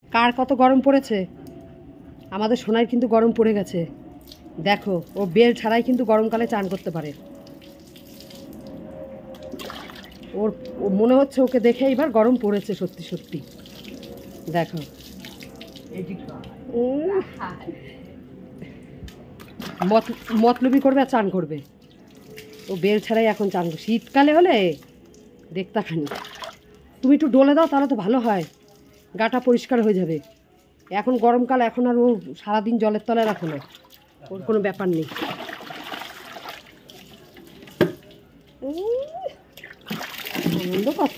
কার কত গরম পড়েছে? আমাদের সোনার কিন্তু গরম পড়ে গেছে। দেখো, ও বেল ছাড়াই কিন্তু গরমকালে চান করতে পারে। ওর মনে হচ্ছে ওকে দেখে এবার গরম পড়েছে সত্যি সত্যি। দেখো, মতলবি করবে আর চান করবে। ও বেল ছাড়াই এখন চান করবে। শীতকালে হলে দেখতা খানি। তুমি একটু ডলে দাও, তাহলে তো ভালো হয়, গাটা পরিষ্কার হয়ে যাবে। এখন গরমকাল, এখন আর ও সারাদিন জলের তলায় রাখো না, ওর কোনো ব্যাপার নেই। আনন্দ কত!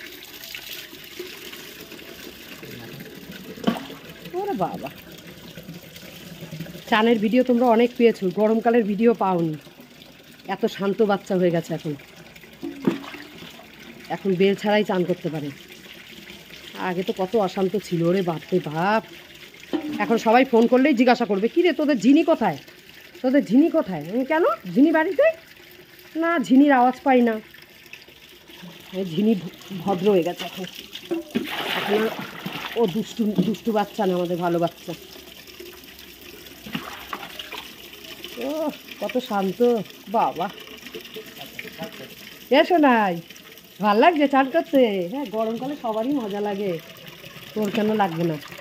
ওরে বাবা, চানের ভিডিও তোমরা অনেক পেয়েছো, গরমকালের ভিডিও পাওনি। এত শান্ত বাচ্চা হয়ে গেছে এখন। এখন বেল ছাড়াই চান করতে পারে। আগে তো কত অশান্ত ছিল রে বাপরে বাপ। এখন সবাই ফোন করলেই জিজ্ঞাসা করবে, কী রে তোদের ঝিনি কোথায়, তোদের ঝিনি কোথায়? কেন ঝিনি বাড়িতে? না, ঝিনির আওয়াজ পাই না। ঝিনি ভদ্র হয়ে গেছে এখন। এখন ও দুষ্টু দুষ্টু বাচ্চা না, আমাদের ভালো বাচ্চা। ও কত শান্ত বাবা। এসো নাই, ভাল লাগছে চান করতে? হ্যাঁ, গরমকালে সবারই মজা লাগে, তোর কেন লাগবে না?